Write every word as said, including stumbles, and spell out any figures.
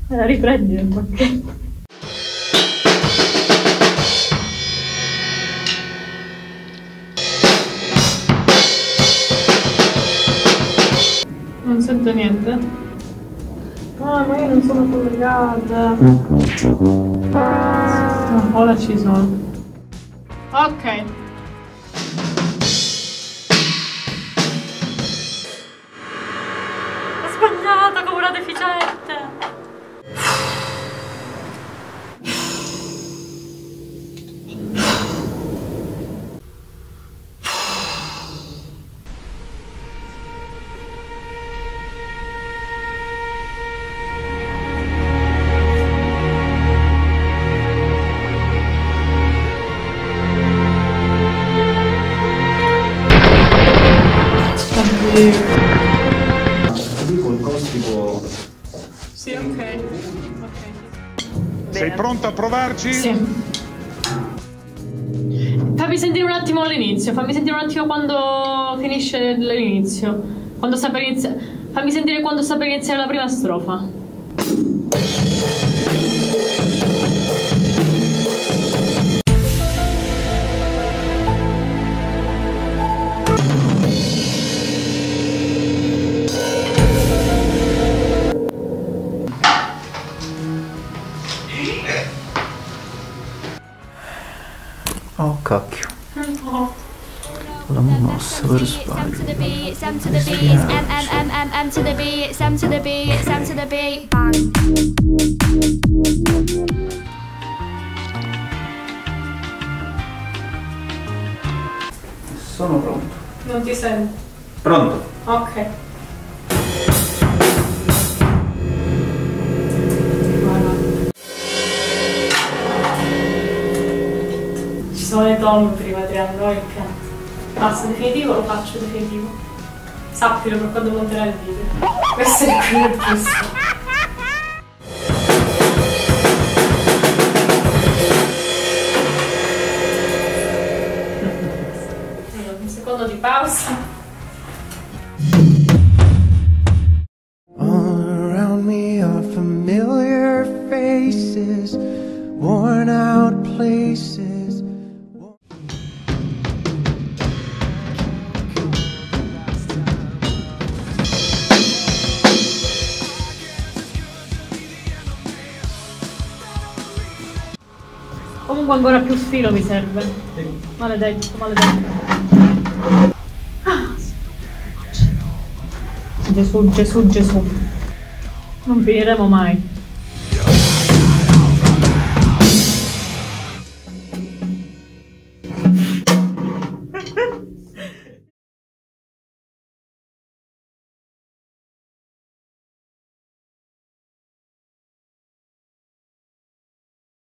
La riprendi nel pacchetto. Non sento niente. Ah, ma io non sono collegata. No, ora ci sono. Ok. Ho sbagliato come una deficiente. Col costico. Sì, ok. Ok. Sei pronta a provarci? Sì. Fammi sentire un attimo all'inizio, fammi sentire un attimo quando finisce l'inizio. Quando sta per iniziare. Fammi sentire quando sta per iniziare la prima strofa. Oh cacchio. Oh. L'ho mossa per sbaglio. Sono pronto. Non ti sento. Pronto? Ok. Guarda. Ci sono le donne prima di noi che canto. Basta, definitivo lo faccio definitivo. Sappilo per quando monterai il video. Questo è il primo giusto. Un secondo di pausa. All around me are familiar faces, worn out places. Comunque ancora più filo mi serve. Maledetto, maledetto. Ah. Gesù, Gesù, Gesù. Non finiremo mai.